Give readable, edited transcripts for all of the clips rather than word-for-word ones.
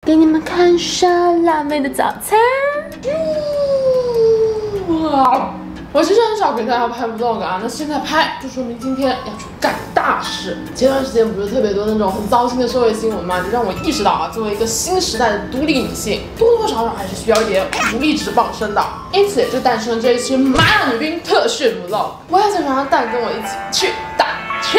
给你们看沙拉妹的早餐。 哇！我其实很少给大家拍 vlog 啊，那现在拍就说明今天要去干大事。前段时间不是特别多那种很糟心的社会新闻嘛，就让我意识到啊，作为一个新时代的独立女性，多多少少还是需要一点武力值傍身的。因此也就诞生了这一期麻辣女兵特训 vlog。我要想让蛋跟我一起去打拳。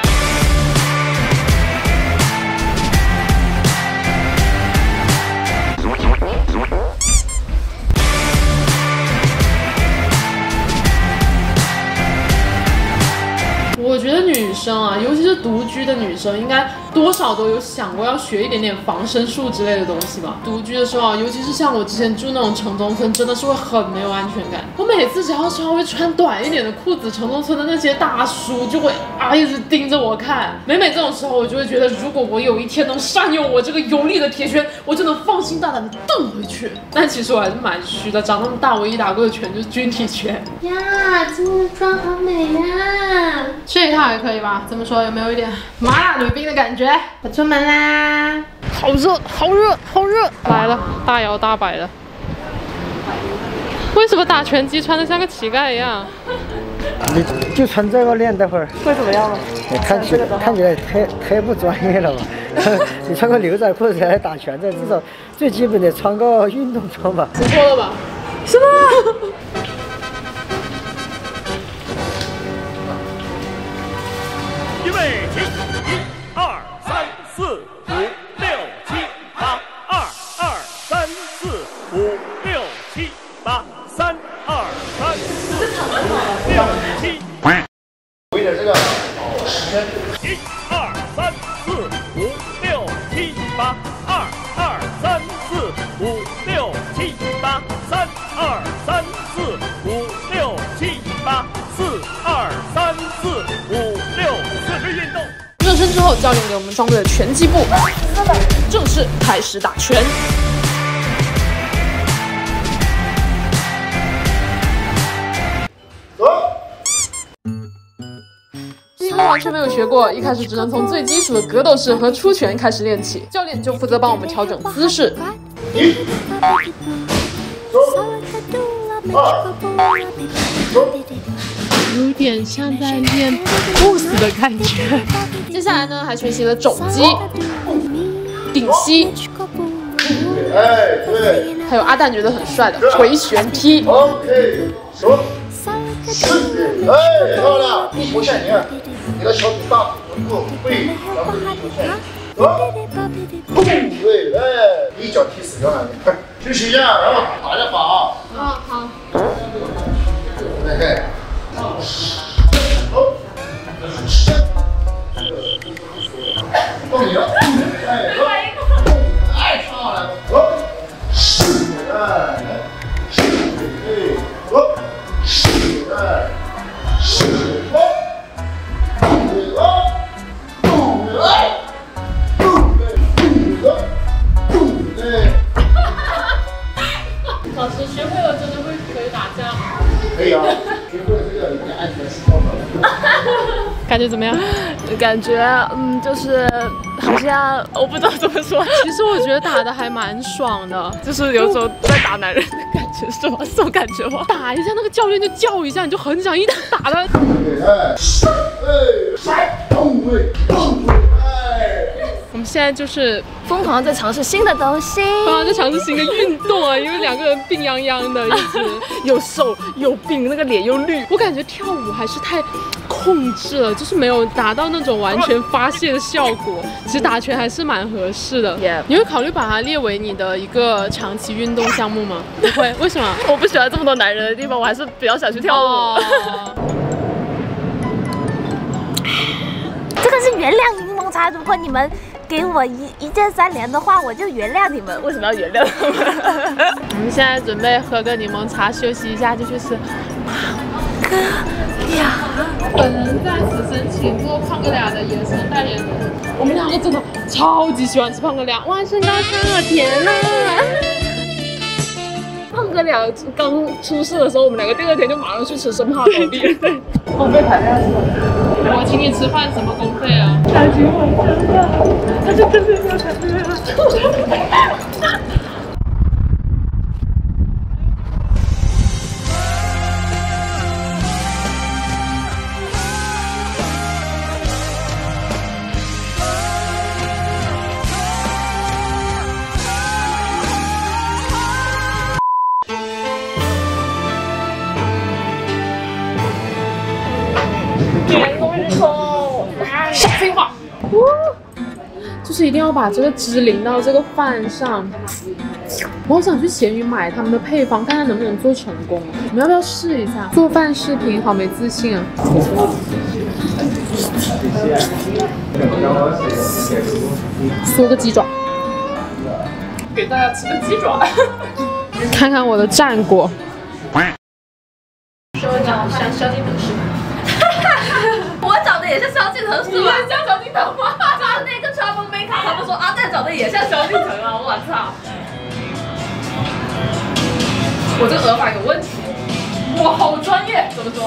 我觉得女生啊，尤其是独居的女生，应该多少都有想过要学一点点防身术之类的东西吧。独居的时候啊，尤其是像我之前住那种城中村，真的是会很没有安全感。我每次只要稍微穿短一点的裤子，城中村的那些大叔就会一直盯着我看。每这种时候，我就会觉得，如果我有一天能善用我这个有力的铁拳，我就能放心大胆的蹬回去。但其实我还是蛮虚的，长那么大唯一打过的拳就是军体拳。 呀，今天的妆好美呀！ 这一套还可以吧？怎么说？有没有一点麻辣女兵的感觉？ 我出门啦！ 好热，好热，好热！来了，大摇大摆的。为什么打拳击穿的像个乞丐一样？ 你就穿这个练，待会儿会怎么样呢？ 看起来太不专业了吧？你穿个牛仔裤来打拳的，至少最基本的穿个运动装吧。 不错了吧？ 什么？ 预备起，1、2、3、4、5、6、7、8，2、2、3、4、5、6、7、8，3、2、3、4、5、6、7。 为了这个时间。 1、2、3、4、5、6、7、8，2、2、3、4、5、6、7、8，3、2、3、4、5、6、7、8，4、2、3、4、5、6，4个运动。 热身之后，教练给我们装备了拳击步，正式开始打拳。因为完全没有学过，一开始只能从最基础的格斗式和出拳开始练起。教练就负责帮我们调整姿势。 1、 有点像在练 pose 的感觉。接下来呢，还学习了肘击、顶膝， 哎，对， 还有阿蛋觉得很帅的回旋踢。 OK，说，4、哎，漂亮，不像你的小腿大臀部背，然后出现，对，哎，一脚踢死掉了你，继续一下，然后打着法啊。 好。 哎，到你了，哎，上来了， 老师学会了真的可以打架吗？ 可以啊，学会了这个应该安全思考了。 感觉怎么样？ 感觉就是好像我不知道怎么说。 其实我觉得打的还蛮爽的，就是有种在打男人的感觉，是吗？这种感觉吗？打一下那个教练就叫一下，你就很想一直打他。我们现在就是疯狂在尝试新的东西， 在尝试新的运动啊，因为两个人病殃殃的，一直又瘦又病，那个脸又绿。我感觉跳舞还是太控制了，就是没有达到那种完全发泄的效果。其实打拳还是蛮合适的。你会考虑把它列为你的一个长期运动项目吗？不会，为什么？ 我不喜欢这么多男人的地方，我还是比较想去跳舞。这个是原谅柠檬茶，如果你们给我一键3连的话，我就原谅你们。为什么要原谅他们？ 我们现在准备喝个柠檬茶，休息一下就去吃胖哥俩。本人在此申请做胖哥俩的野生代言人。我们两个真的超级喜欢吃胖哥俩，万圣高香啊，天哪！胖哥俩刚出事的时候，我们两个第2天就马上去吃生怕狗币。对，公费排量是吧？我请你吃饭，什么公费啊？他请我吃饭，他就跟着要谈恋爱。 就是一定要把这个汁淋到这个饭上。我好想去闲鱼买他们的配方，看看能不能做成功。你们要不要试一下？做饭视频好没自信啊！嗦个鸡爪，给大家吃个鸡爪。看看我的战果。 说长得像萧敬腾是吗？我长得也像萧敬腾是吧？像萧敬腾吗？就是那个 Trouble Maker， 他们说阿蛋长得也像萧敬腾啊！我操！我这个耳法有问题。哇，好专业！怎么说？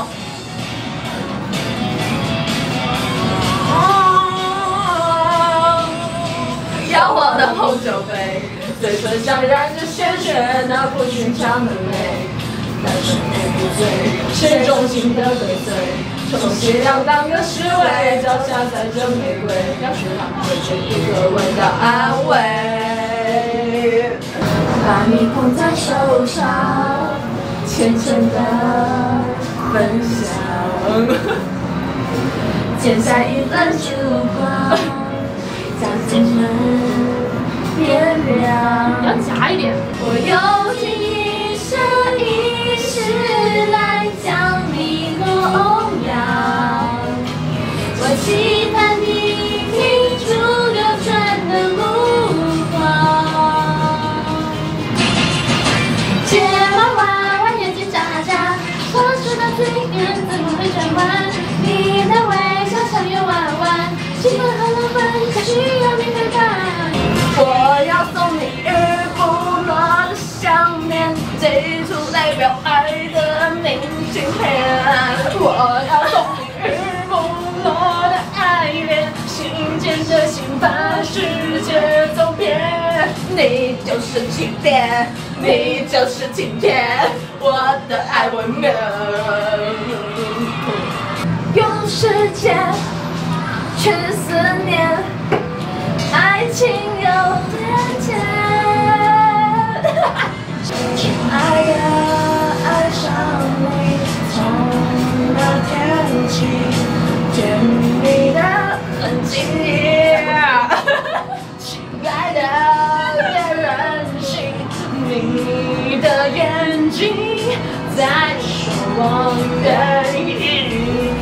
摇晃的红酒杯，嘴唇上染着鲜血，那不寻常的美。但是也不醉，谁衷心的对罪，充其量当个侍卫，脚下踩着玫瑰，要学他会给一个吻的安慰，把你捧在手上，浅浅的分享，剪下一段烛光，将心门点亮。要夹一点。我用尽一生一世来将你供养，我期盼你听出流转的目光。睫毛弯弯，眼睛眨眨，说出的嘴脸怎么会转弯？你的微笑像月弯弯，气氛很浪漫，才需要你陪伴。我要送你日不落的项链，这处代表爱的明信片。我要送你日不落的爱恋，心牵着心把世界走遍。你就是晴天，你就是晴天，我的爱未眠。用时间去思念，爱情有点甜。爱呀，爱上你，从那天起，甜蜜的痕迹。亲爱的，别任性，你的眼睛在说我愿意。